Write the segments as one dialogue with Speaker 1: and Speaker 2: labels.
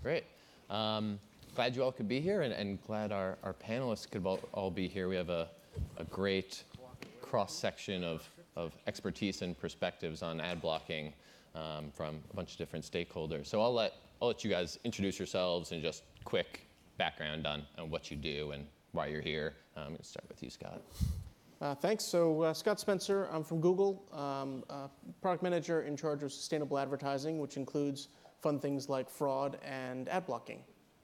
Speaker 1: Great. Glad you all could be here, and glad our panelists could all be here. We have a great cross-section of expertise and perspectives on ad blocking from a bunch of different stakeholders. So I'll let you guys introduce yourselves and just quick background on what you do and why you're here. I'm going to start with you, Scott.
Speaker 2: Thanks. So Scott Spencer, I'm from Google, product manager in charge of sustainable advertising, which includes fun things like fraud and ad blocking.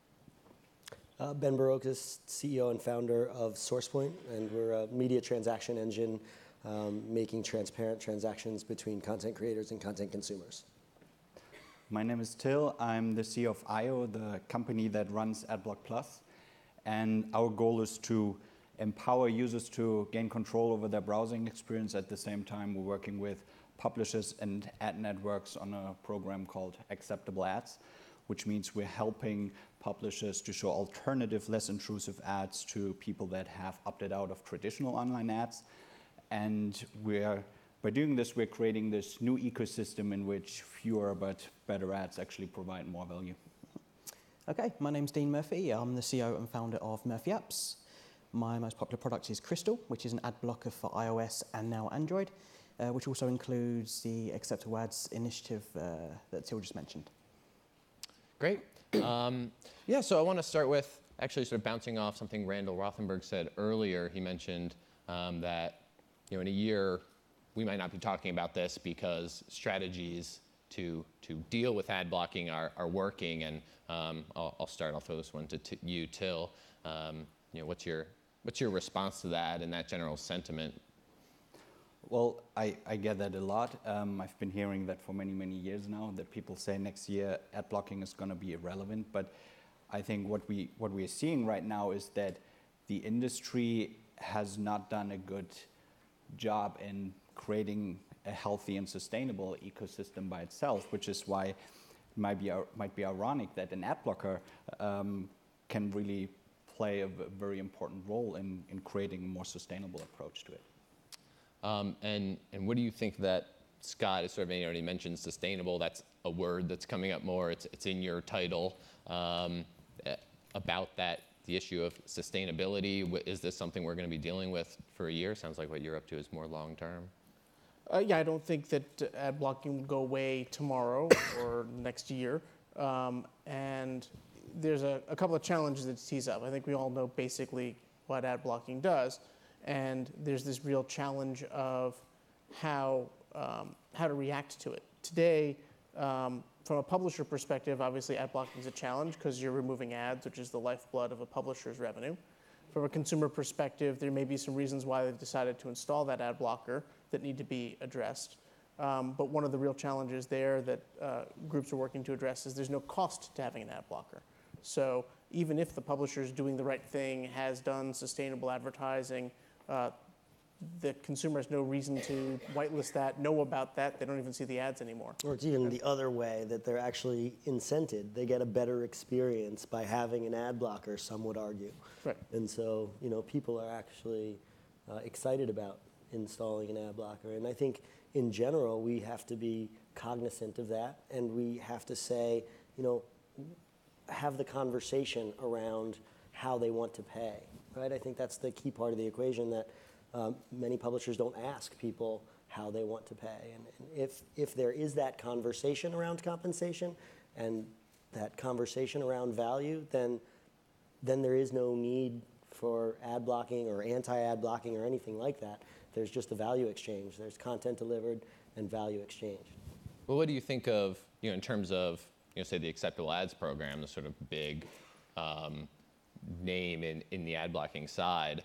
Speaker 3: Ben Barokas, CEO and founder of Sourcepoint, and we're a media transaction engine making transparent transactions between content creators and content consumers.
Speaker 4: My name is Till. I'm the CEO of Eyeo, the company that runs Adblock Plus. And our goal is to empower users to gain control over their browsing experience. At the same time, we're working with publishers and ad networks on a program called Acceptable Ads, which means we're helping publishers to show alternative, less intrusive ads to people that have opted out of traditional online ads. And by doing this, we're creating this new ecosystem in which fewer but better ads actually provide more value.
Speaker 5: Okay, my name's Dean Murphy. I'm the CEO and founder of Murphy Apps. My most popular product is Crystal, which is an ad blocker for iOS and now Android, which also includes the Acceptable Ads initiative that Till just mentioned.
Speaker 1: Great. Yeah, so I want to start with actually sort of bouncing off something Randall Rothenberg said earlier. He mentioned that in a year we might not be talking about this because strategies to deal with ad blocking are working. And I'll start. I'll throw this one to you, Till. What's your response to that and that general sentiment?
Speaker 4: Well, I get that a lot. I've been hearing that for many, many years now, that people say next year ad blocking is going to be irrelevant. But I think what we are seeing right now is that the industry has not done a good job in creating a healthy and sustainable ecosystem by itself, which is why it might be ironic that an ad blocker can really play a very important role in creating a more sustainable approach to it.
Speaker 1: And what do you think that Scott is sort of, already mentioned sustainable? That's a word that's coming up more. It's in your title about that, the issue of sustainability. Is this something we're going to be dealing with for a year? Sounds like what you're up to is more long term.
Speaker 2: Yeah, I don't think that ad blocking will go away tomorrow or next year. And there's a couple of challenges that tease up. I think we all know basically what ad blocking does. And there's this real challenge of how to react to it. Today, from a publisher perspective, obviously ad blocking is a challenge because you're removing ads, which is the lifeblood of a publisher's revenue. From a consumer perspective, there may be some reasons why they've decided to install that ad blocker that need to be addressed. But one of the real challenges there that groups are working to address is there's no cost to having an ad blocker. So even if the publisher is doing the right thing, has done sustainable advertising, the consumer has no reason to whitelist that, know about that. They don't even see the ads anymore.
Speaker 3: Or it's even the other way, that they're actually incented. They get a better experience by having an ad blocker, some would argue.
Speaker 2: Right.
Speaker 3: And so, people are actually excited about installing an ad blocker. And I think in general, we have to be cognizant of that. And we have to say, have the conversation around how they want to pay, right? I think that's the key part of the equation, that many publishers don't ask people how they want to pay. And if there is that conversation around compensation and that conversation around value, then there is no need for ad blocking or anti-ad blocking or anything like that. There's just a value exchange. There's content delivered and value exchange.
Speaker 1: Well, what do you think of, in terms of, say the Acceptable Ads program, the sort of big name in the ad blocking side?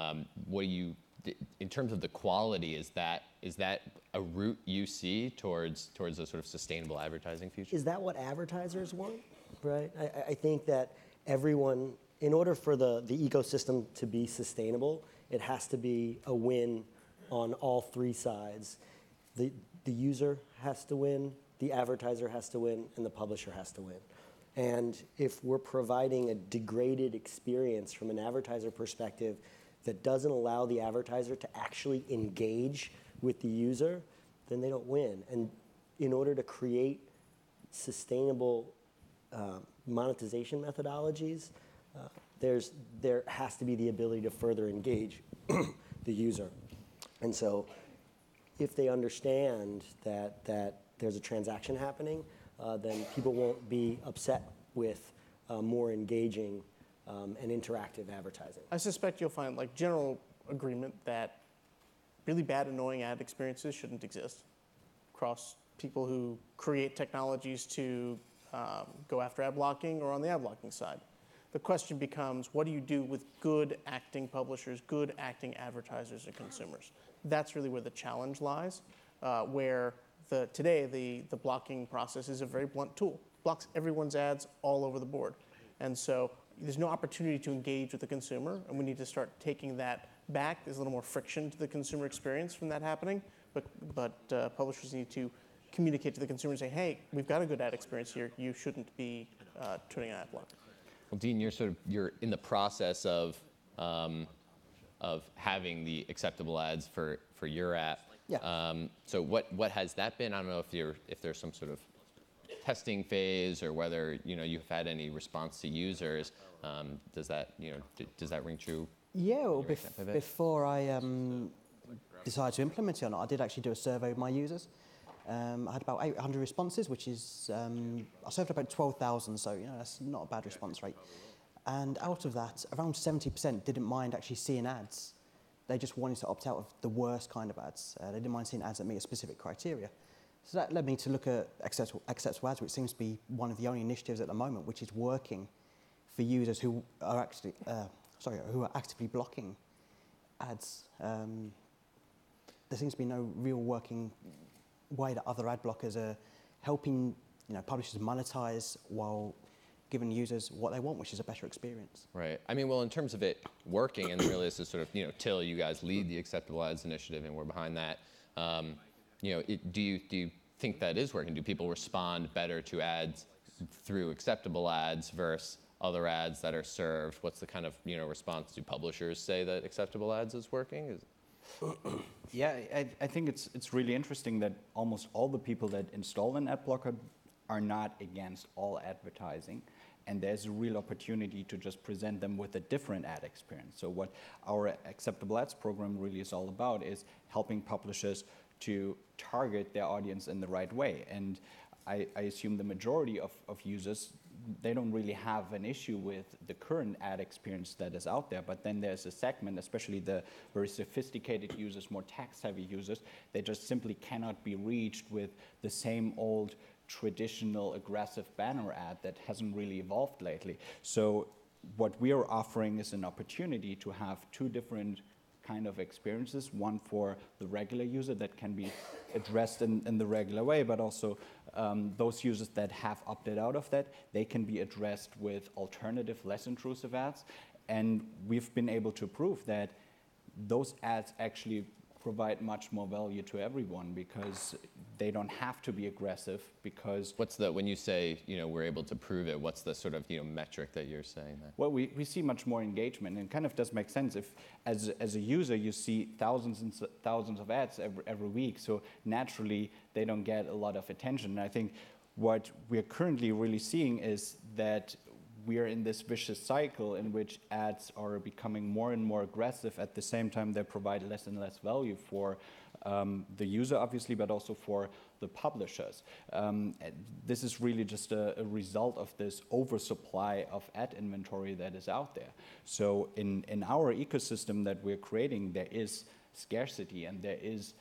Speaker 1: In terms of the quality, is that a route you see towards a sort of sustainable advertising future?
Speaker 3: Is that what advertisers want? Right. I think that everyone, in order for the ecosystem to be sustainable, it has to be a win on all three sides. The user has to win, the advertiser has to win, and the publisher has to win. And if we're providing a degraded experience from an advertiser perspective that doesn't allow the advertiser to actually engage with the user, then they don't win. And in order to create sustainable monetization methodologies, there has to be the ability to further engage the user. And so if they understand that there's a transaction happening, then people won't be upset with more engaging and interactive advertising.
Speaker 2: I suspect you'll find like general agreement that really bad, annoying ad experiences shouldn't exist across people who create technologies to go after ad blocking or on the ad blocking side. The question becomes, what do you do with good acting publishers, good acting advertisers and consumers? That's really where the challenge lies, where today the blocking process is a very blunt tool. Blocks everyone's ads all over the board. And so there's no opportunity to engage with the consumer, and we need to start taking that back. There's a little more friction to the consumer experience from that happening, but publishers need to communicate to the consumer and say, hey, we've got a good ad experience here. You shouldn't be turning an ad block.
Speaker 1: Well, Dean, you're in the process of having the acceptable ads for your app.
Speaker 5: Yeah.
Speaker 1: So what has that been? I don't know if there's some sort of testing phase or whether you've had any response to users. Does that ring true?
Speaker 5: Yeah, well, before I decided to implement it or not, I did actually do a survey of my users. I had about 800 responses, which is, I served about 12,000, so that's not a bad response rate. And out of that, around 70% didn't mind actually seeing ads. They just wanted to opt out of the worst kind of ads. They didn't mind seeing ads that meet a specific criteria. So that led me to look at acceptable ads, which seems to be one of the only initiatives at the moment which is working for users who are actually, who are actively blocking ads. There seems to be no real working way that other ad blockers are helping publishers monetize while giving users what they want, which is a better experience.
Speaker 1: Right. I mean, well, in terms of it working, and really this is sort of, Till, you guys lead the Acceptable Ads initiative, and we're behind that. Do you think that is working? Do people respond better to ads through acceptable ads versus other ads that are served? What's the kind of response? Do publishers say that acceptable ads is working?
Speaker 4: Yeah, I think it's really interesting that almost all the people that install an ad blocker are not against all advertising, and there's a real opportunity to just present them with a different ad experience. So what our Acceptable Ads program really is all about is helping publishers to target their audience in the right way. And I assume the majority of users, they don't really have an issue with the current ad experience that is out there, but then there's a segment, especially the very sophisticated users, more text-heavy users, they just simply cannot be reached with the same old traditional aggressive banner ad that hasn't really evolved lately. So what we are offering is an opportunity to have two different kind of experiences, one for the regular user that can be addressed in the regular way, but also those users that have opted out of that, they can be addressed with alternative, less intrusive ads. And we've been able to prove that those ads actually provide much more value to everyone because they don't have to be aggressive because...
Speaker 1: when you say, we're able to prove it, what's the sort of, metric that you're saying there?
Speaker 4: Well, we see much more engagement, and it kind of does make sense if, as a user, you see thousands and thousands of ads every week, so naturally they don't get a lot of attention. And I think what we're currently really seeing is that we are in this vicious cycle in which ads are becoming more and more aggressive. At the same time, they provide less and less value for the user, obviously, but also for the publishers. This is really just a result of this oversupply of ad inventory that is out there. So in our ecosystem that we're creating, there is scarcity and there is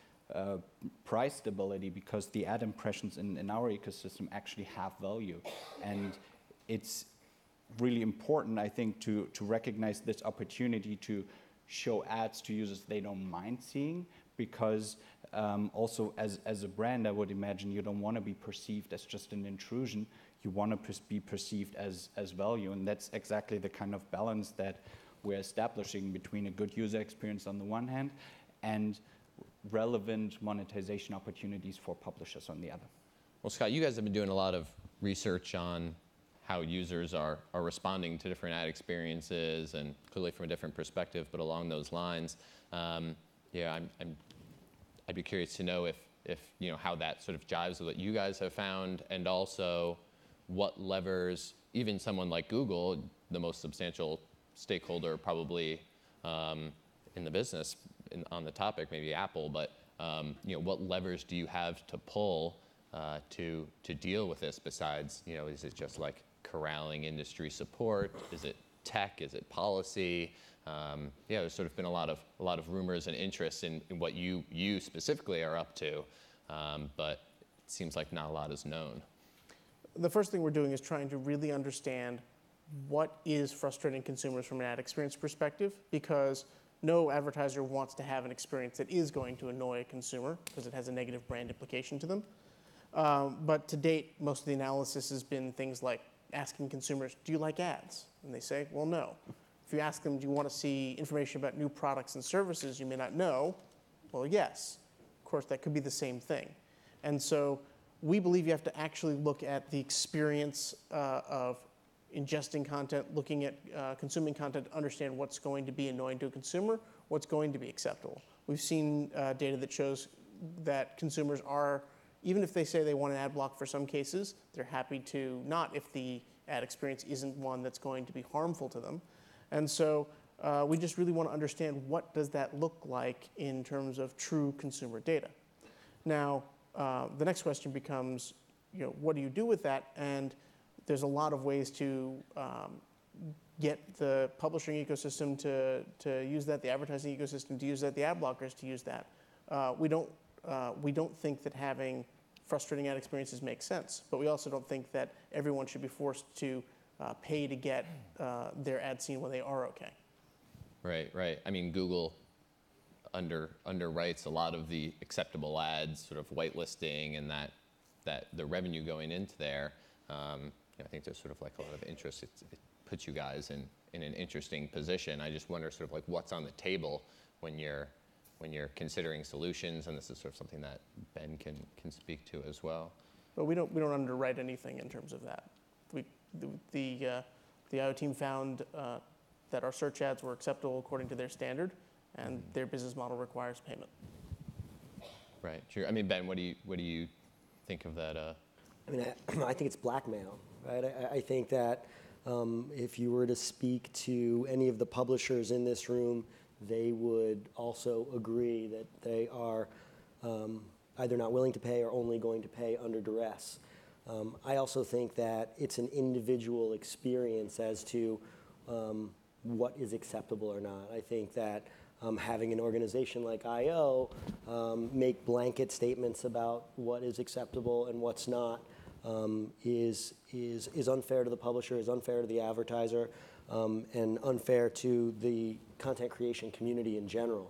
Speaker 4: price stability because the ad impressions in our ecosystem actually have value. And it's really important, I think, to recognize this opportunity to show ads to users they don't mind seeing, because also as a brand, I would imagine you don't want to be perceived as just an intrusion. You want to be perceived as value, and that's exactly the kind of balance that we're establishing between a good user experience on the one hand and relevant monetization opportunities for publishers on the other.
Speaker 1: Well, Scott, you guys have been doing a lot of research on how users are responding to different ad experiences, and clearly from a different perspective, but along those lines, I'd be curious to know if how that sort of jives with what you guys have found, and also what levers even someone like Google, the most substantial stakeholder probably in the business on the topic, maybe Apple, but what levers do you have to pull to deal with this besides, is it just like corralling industry support? Is it tech? Is it policy? There's sort of been a lot of rumors and interest in what you specifically are up to, but it seems like not a lot is known.
Speaker 2: The first thing we're doing is trying to really understand what is frustrating consumers from an ad experience perspective, because no advertiser wants to have an experience that is going to annoy a consumer because it has a negative brand implication to them. But to date, most of the analysis has been things like asking consumers, do you like ads? And they say, well, no. If you ask them, do you want to see information about new products and services you may not know? Well, yes. Of course, that could be the same thing. And so we believe you have to actually look at the experience of ingesting content, looking at consuming content to understand what's going to be annoying to a consumer, what's going to be acceptable. We've seen data that shows that consumers are, even if they say they want an ad block for some cases, they're happy to not if the ad experience isn't one that's going to be harmful to them. And so we just really want to understand what does that look like in terms of true consumer data. Now, the next question becomes, what do you do with that? And there's a lot of ways to get the publishing ecosystem to use that, the advertising ecosystem to use that, the ad blockers to use that. We don't think that having frustrating ad experiences makes sense, but we also don't think that everyone should be forced to pay to get their ad seen when they are okay.
Speaker 1: Right. I mean, Google underwrites a lot of the acceptable ads, sort of whitelisting, and that the revenue going into there. I think there's sort of like a lot of interest. It puts you guys in an interesting position. I just wonder sort of like what's on the table when you're considering solutions, and this is sort of something that Ben can speak to as well.
Speaker 2: But we don't underwrite anything in terms of that. The Eyeo team found that our search ads were acceptable according to their standard, and their business model requires payment.
Speaker 1: Right. Sure. I mean, Ben, what do you think of that?
Speaker 3: I think it's blackmail, right? I think that if you were to speak to any of the publishers in this room, they would also agree that they are either not willing to pay or only going to pay under duress. I also think that it's an individual experience as to what is acceptable or not. I think that having an organization like Eyeo make blanket statements about what is acceptable and what's not is unfair to the publisher, is unfair to the advertiser, and unfair to the content creation community in general.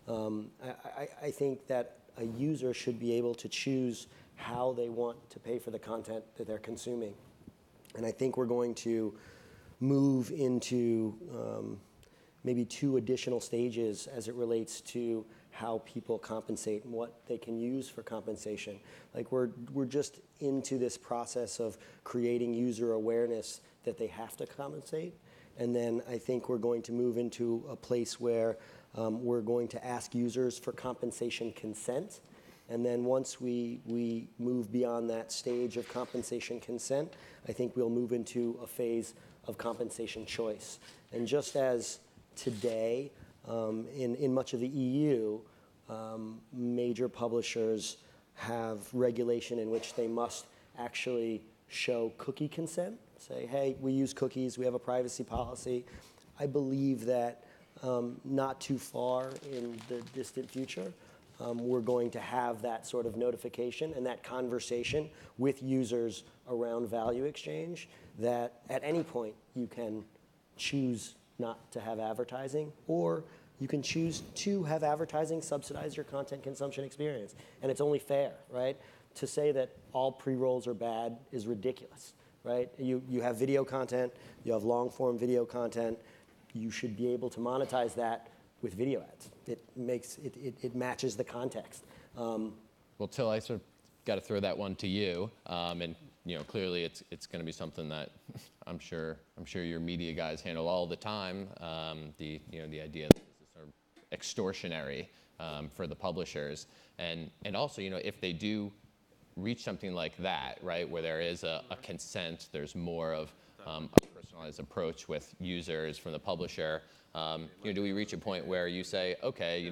Speaker 3: I think that a user should be able to choose how they want to pay for the content that they're consuming. And I think we're going to move into maybe 2 additional stages as it relates to how people compensate and what they can use for compensation. Like we're just into this process of creating user awareness that they have to compensate. And then I think we're going to move into a place where we're going to ask users for compensation consent. And then once we move beyond that stage of compensation consent, I think we'll move into a phase of compensation choice. And just as today, in much of the EU, major publishers have regulation in which they must actually show cookie consent, say, hey, we use cookies, we have a privacy policy. I believe that not too far in the distant future, we're going to have that sort of notification and that conversation with users around value exchange, that at any point you can choose not to have advertising, or you can choose to have advertising subsidize your content consumption experience. And it's only fair, right? To say that all pre-rolls are bad is ridiculous, right? You have video content, you have long-form video content, you should be able to monetize that with video ads. It matches the context.
Speaker 1: Well, Till, I sort of got to throw that one to you, and clearly it's going to be something that I'm sure your media guys handle all the time. The idea that this is sort of extortionary for the publishers, and also if they do reach something like that, right, where there is a consent, there's more of a personalized approach with users from the publisher, do we reach a point where you say, okay,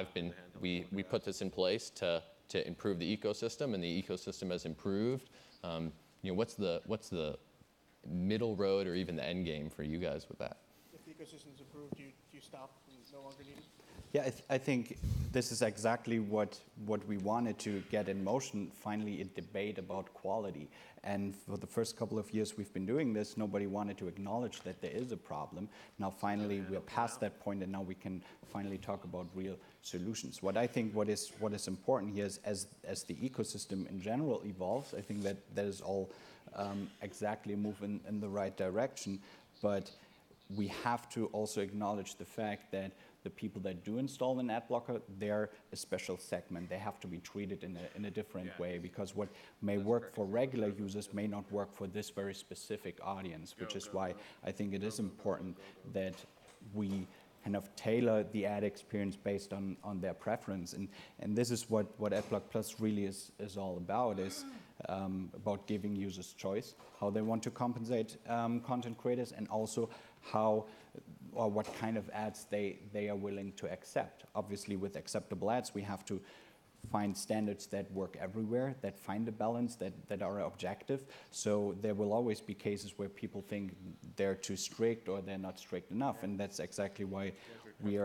Speaker 1: we put this in place to improve the ecosystem, and the ecosystem has improved. What's the middle road or even the end game for you guys with that?
Speaker 2: If the ecosystem's improved, do you stop and no longer need it?
Speaker 4: Yeah, I think this is exactly what we wanted to get in motion, finally a debate about quality. And for the first couple of years we've been doing this, nobody wanted to acknowledge that there is a problem. Now finally we're past that point, and now we can finally talk about real solutions. What I think what is important here is as the ecosystem in general evolves, I think that is all exactly a move in the right direction. But we have to also acknowledge the fact that the people that do install an ad blocker, they're a special segment. They have to be treated in a different way, because what may work for regular users may not work for this very specific audience, which is why I think it is important that we kind of tailor the ad experience based on their preference. And this is what Adblock Plus really is all about, is about giving users choice, how they want to compensate content creators, and also how or what kind of ads they are willing to accept. Obviously, with acceptable ads, we have to find standards that work everywhere, that find a balance, that are objective. So there will always be cases where people think they're too strict or they're not strict enough, and that's exactly why we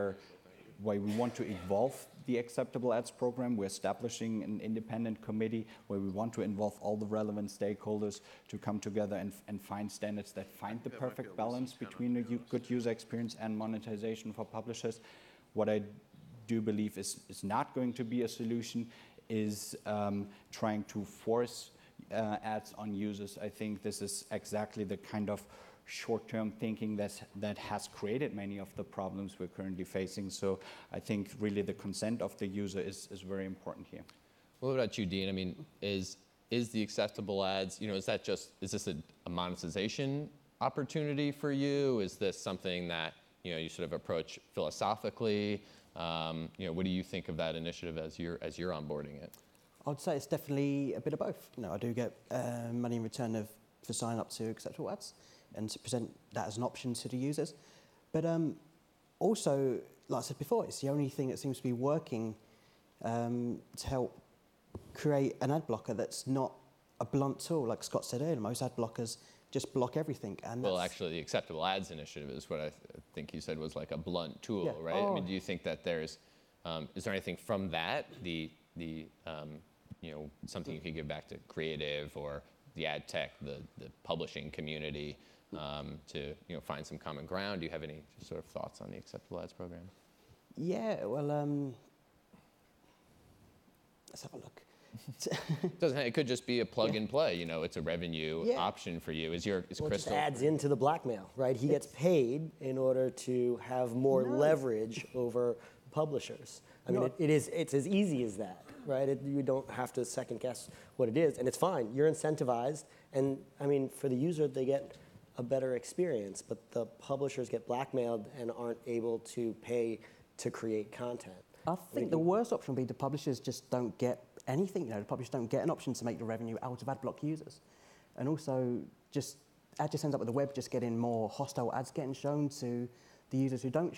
Speaker 4: want to evolve the acceptable ads program. We're establishing an independent committee where we want to involve all the relevant stakeholders to come together and find standards that find the perfect balance between a good user experience and monetization for publishers. What I do believe is not going to be a solution is trying to force ads on users. I think this is exactly the kind of short-term thinking that has created many of the problems we're currently facing. So I think really the consent of the user is very important here.
Speaker 1: What about you, Dean? I mean, is the acceptable ads, is this a monetization opportunity for you? Is this something that, you sort of approach philosophically? What do you think of that initiative as you're onboarding it?
Speaker 5: I'd say it's definitely a bit of both. I do get money in return for sign up to acceptable ads, and to present that as an option to the users. But also, like I said before, it's the only thing that seems to be working to help create an ad blocker that's not a blunt tool. Like Scott said earlier, most ad blockers just block everything. And
Speaker 1: well, actually, the acceptable ads initiative is what I think you said was like a blunt tool,
Speaker 5: Yeah.
Speaker 1: right?
Speaker 5: Oh.
Speaker 1: I mean, do you think that is there anything from that, something you could give back to creative or the ad tech, the publishing community, to find some common ground? Do you have any sort of thoughts on the acceptable ads program?
Speaker 5: Yeah, well, let's have a look.
Speaker 1: It could just be a plug and play. It's a revenue option for you. Is
Speaker 3: Well, it just
Speaker 1: Crystal?
Speaker 3: adds into the blackmail, right? He gets paid in order to have more leverage over publishers. I mean, it's as easy as that, right? You don't have to second guess what it is, and it's fine. You're incentivized, and I mean, for the user, they get a better experience, but the publishers get blackmailed and aren't able to pay to create content.
Speaker 5: I think the worst option would be the publishers just don't get anything. The publishers don't get an option to make the revenue out of Adblock users. And also, ad just ends up with the web just getting more hostile ads getting shown to the users who don't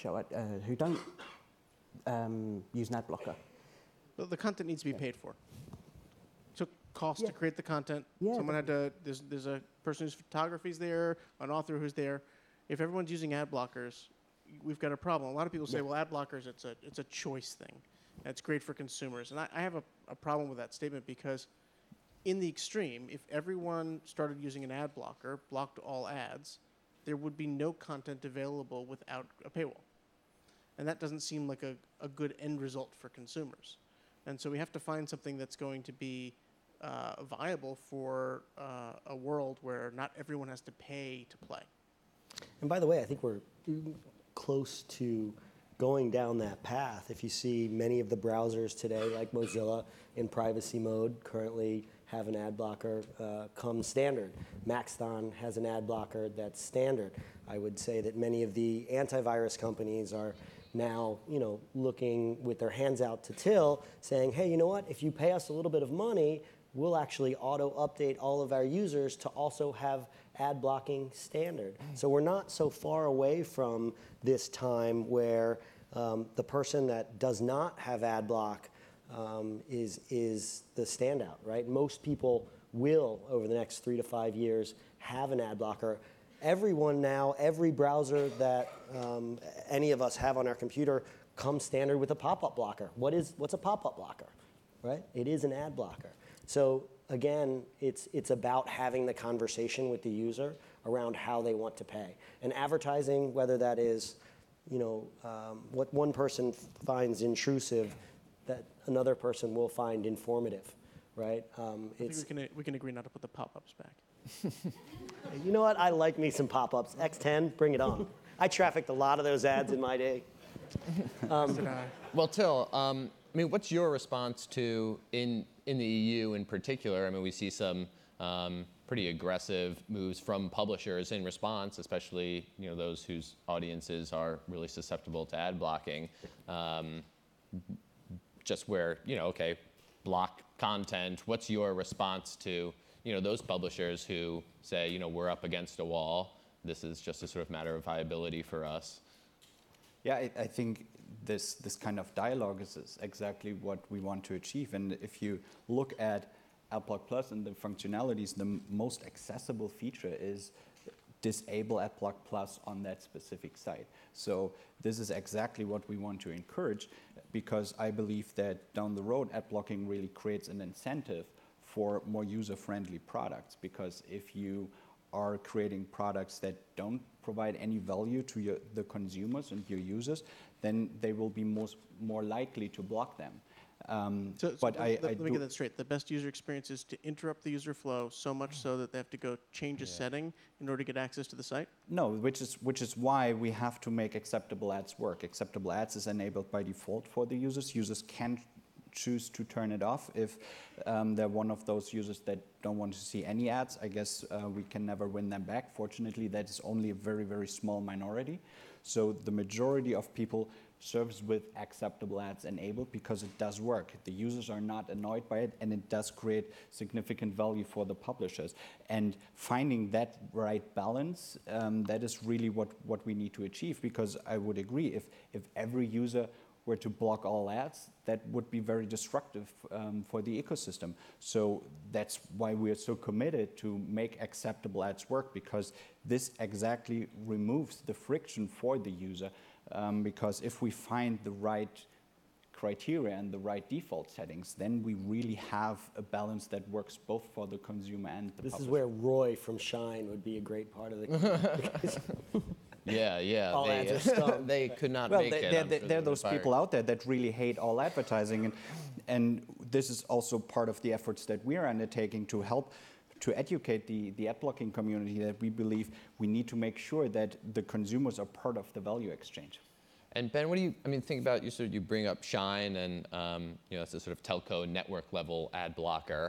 Speaker 5: use an ad blocker.
Speaker 2: But the content needs to be paid for. Took cost to create the content.
Speaker 5: Yeah,
Speaker 2: Someone had to. There's a person whose photography's there, an author who's there. If everyone's using ad blockers, we've got a problem. A lot of people say, well, ad blockers, it's a choice thing. It's great for consumers. And I have a problem with that statement, because in the extreme, if everyone started using an ad blocker, blocked all ads, there would be no content available without a paywall. And that doesn't seem like a good end result for consumers. And so we have to find something that's going to be viable for a world where not everyone has to pay to play.
Speaker 3: And by the way, I think we're close to going down that path. If you see many of the browsers today, like Mozilla, in privacy mode, currently have an ad blocker come standard. Maxthon has an ad blocker that's standard. I would say that many of the antivirus companies are now, looking with their hands out to till, saying, hey, you know what? If you pay us a little bit of money, we'll actually auto-update all of our users to also have ad blocking standard. So we're not so far away from this time where the person that does not have ad block is the standout, right? Most people will, over the next 3 to 5 years, have an ad blocker. Everyone now, every browser that any of us have on our computer comes standard with a pop-up blocker. What's a pop-up blocker, right? It is an ad blocker. So again, it's about having the conversation with the user around how they want to pay. And advertising, whether that is, what one person finds intrusive, that another person will find informative, right?
Speaker 2: I think we can agree not to put the pop-ups back.
Speaker 3: You know what? I like me some pop-ups. X10, bring it on. I trafficked a lot of those ads in my day.
Speaker 1: Well, Till, what's your response to, in the EU in particular, we see some pretty aggressive moves from publishers in response, especially those whose audiences are really susceptible to ad blocking. Just where, okay, block content. What's your response to, those publishers who say, we're up against a wall. This is just a sort of matter of viability for us.
Speaker 4: Yeah, I think this kind of dialogue is exactly what we want to achieve. And if you look at Adblock Plus and the functionalities, the most accessible feature is disable Adblock Plus on that specific site. So this is exactly what we want to encourage, because I believe that down the road, ad blocking really creates an incentive for more user-friendly products. Because if you are creating products that don't provide any value to the consumers and your users, then they will be more likely to block them.
Speaker 2: Let me get that straight. The best user experience is to interrupt the user flow so much so that they have to go change a setting in order to get access to the site?
Speaker 4: No, which is why we have to make acceptable ads work. Acceptable ads is enabled by default for the users. Users can choose to turn it off if they're one of those users that don't want to see any ads. I guess we can never win them back. Fortunately, that is only a very, very small minority. So the majority of people serves with acceptable ads enabled because it does work. The users are not annoyed by it, and it does create significant value for the publishers. And finding that right balance, that is really what we need to achieve, because I would agree, if every user were to block all ads, that would be very destructive for the ecosystem. So that's why we are so committed to make acceptable ads work, because this exactly removes the friction for the user. Because if we find the right criteria and the right default settings, then we really have a balance that works both for the consumer and the publisher.
Speaker 3: This is where Roy from Shine would be a great part of the
Speaker 1: Yeah.
Speaker 3: All ads are stung.
Speaker 1: They could not
Speaker 4: Well,
Speaker 1: make it.
Speaker 4: there are those people out there that really hate all advertising, and this is also part of the efforts that we are undertaking to help to educate the ad blocking community, that we believe we need to make sure that the consumers are part of the value exchange.
Speaker 1: And Ben, what do you think about, you bring up Shine, and it's a sort of telco network level ad blocker.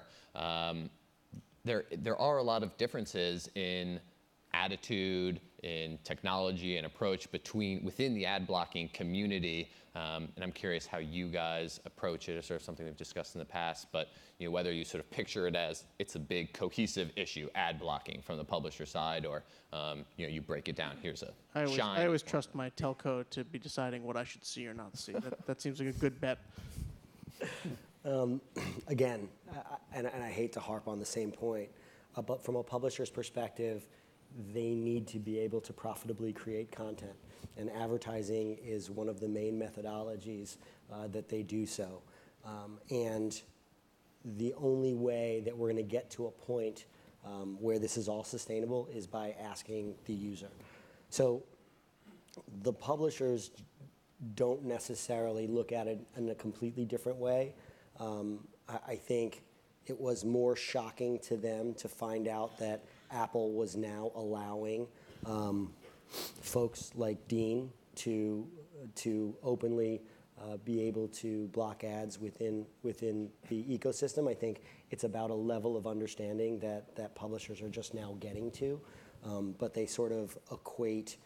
Speaker 1: There are a lot of differences in attitude, in technology and approach within the ad blocking community, and I'm curious how you guys approach it. It's sort of something we've discussed in the past, but whether you sort of picture it as it's a big cohesive issue, ad blocking from the publisher side, or you break it down. Here's a Shine.
Speaker 2: I always trust my telco to be deciding what I should see or not see. That seems like a good bet.
Speaker 3: Again, and I hate to harp on the same point, but from a publisher's perspective, they need to be able to profitably create content. And advertising is one of the main methodologies that they do so. And the only way that we're going to get to a point where this is all sustainable is by asking the user. So the publishers don't necessarily look at it in a completely different way. I think it was more shocking to them to find out that Apple was now allowing folks like Dean to openly be able to block ads within the ecosystem. I think it's about a level of understanding that publishers are just now getting to, but they sort of equate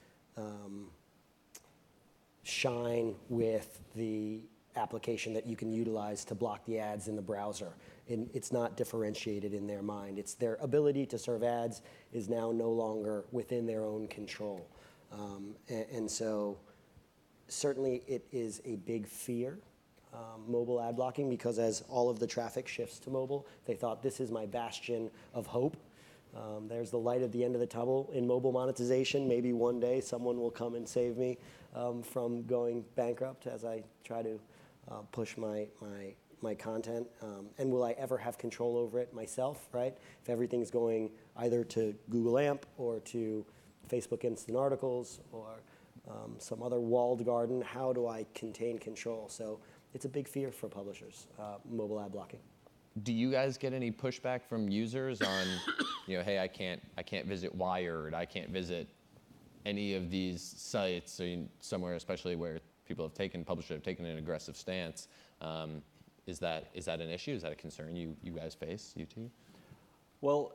Speaker 3: Shine with the application that you can utilize to block the ads in the browser. it's not differentiated in their mind. It's their ability to serve ads is now no longer within their own control. And so certainly it is a big fear, mobile ad blocking, because as all of the traffic shifts to mobile, they thought this is my bastion of hope. There's the light at the end of the tunnel in mobile monetization. Maybe one day someone will come and save me from going bankrupt as I try to push my content. And will I ever have control over it myself, right? If everything's going either to Google AMP or to Facebook Instant Articles or some other walled garden, how do I contain control? So it's a big fear for publishers, mobile ad blocking.
Speaker 1: Do you guys get any pushback from users on, hey, I can't visit Wired, I can't visit any of these sites, or somewhere especially where publishers have taken an aggressive stance? Is that an issue? Is that a concern you guys face, you two?
Speaker 4: Well,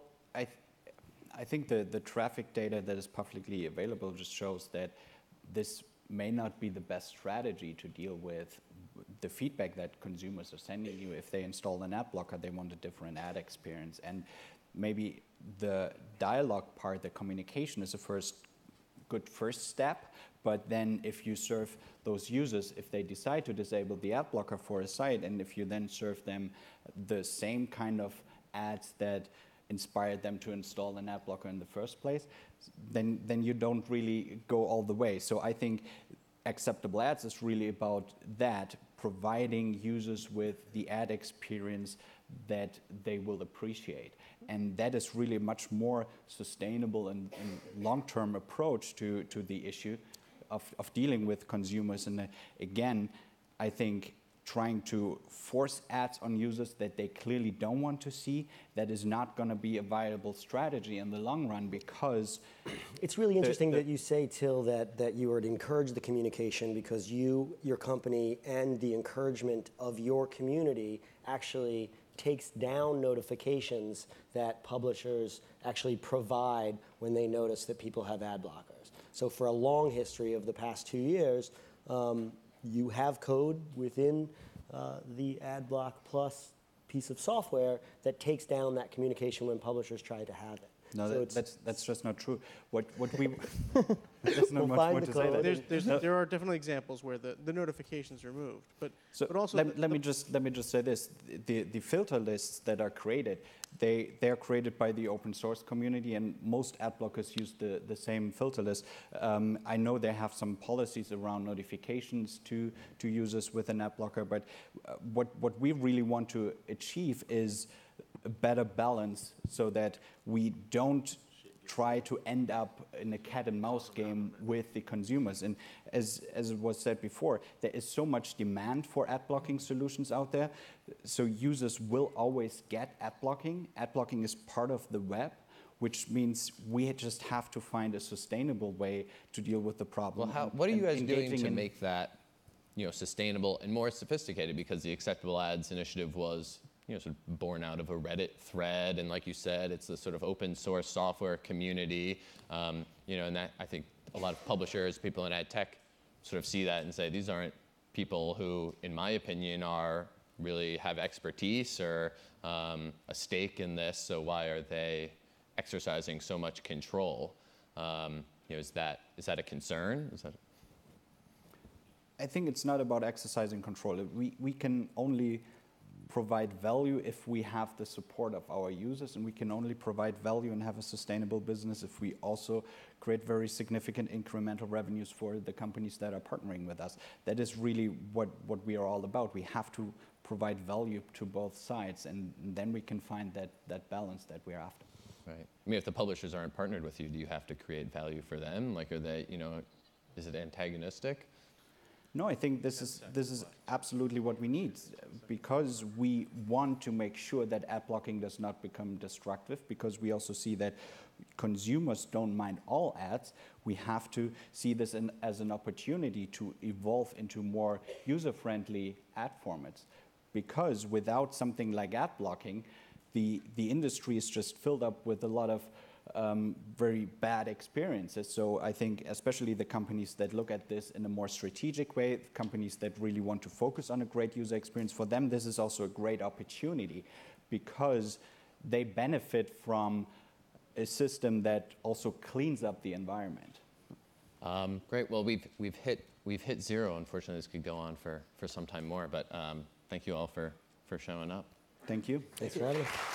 Speaker 4: I think the traffic data that is publicly available just shows that this may not be the best strategy to deal with the feedback that consumers are sending you. If they install an ad blocker, they want a different ad experience. And maybe the dialogue part, the communication, is a good first step. But then if you serve those users, if they decide to disable the ad blocker for a site, and if you then serve them the same kind of ads that inspired them to install an ad blocker in the first place, then you don't really go all the way. So I think acceptable ads is really about that, providing users with the ad experience that they will appreciate. And that is really a much more sustainable and long-term approach to the issue of dealing with consumers. And again, I think trying to force ads on users that they clearly don't want to see, that is not going to be a viable strategy in the long run, because
Speaker 3: it's really interesting that you say, Till, that you would encourage the communication, because your company, and the encouragement of your community actually takes down notifications that publishers actually provide when they notice that people have ad blockers. So for a long history of the past 2 years, you have code within the Adblock Plus piece of software that takes down that communication when publishers try to have it.
Speaker 4: No,
Speaker 3: so
Speaker 4: that's just not true. What we there's not much more to say.
Speaker 2: There are definitely examples where the notifications are removed, but also
Speaker 4: let me just say this: the filter lists that are created, they are created by the open source community, and most ad blockers use the same filter list. I know they have some policies around notifications to users with an ad blocker, but what we really want to achieve is a better balance, so that we don't try to end up in a cat and mouse game with the consumers. And as it was said before, there is so much demand for ad blocking solutions out there, so users will always get ad blocking. Ad blocking is part of the web, which means we just have to find a sustainable way to deal with the problem.
Speaker 1: Well, what are you guys doing to make that sustainable and more sophisticated? Because the Acceptable Ads initiative was sort of born out of a Reddit thread, and like you said, it's the sort of open source software community, and that I think a lot of publishers, people in ad tech, sort of see that and say, these aren't people who, in my opinion, really have expertise or a stake in this. So why are they exercising so much control? Is that a concern?
Speaker 4: I think it's not about exercising control. We can only provide value if we have the support of our users, and we can only provide value and have a sustainable business if we also create very significant incremental revenues for the companies that are partnering with us. That is really what we are all about. We have to provide value to both sides, and then we can find that balance that we're after.
Speaker 1: Right. I mean, if the publishers aren't partnered with you, do you have to create value for them? Like, are they, is it antagonistic?
Speaker 4: No, I think this is absolutely what we need, because we want to make sure that ad blocking does not become destructive, because we also see that consumers don't mind all ads. We have to see this as an opportunity to evolve into more user-friendly ad formats, because without something like ad blocking, the industry is just filled up with a lot of very bad experiences. So I think especially the companies that look at this in a more strategic way, companies that really want to focus on a great user experience, for them this is also a great opportunity, because they benefit from a system that also cleans up the environment.
Speaker 1: Great. Well, we've hit zero. Unfortunately, this could go on for some time more. But thank you all for showing up.
Speaker 4: Thank you.
Speaker 3: Thanks for having us.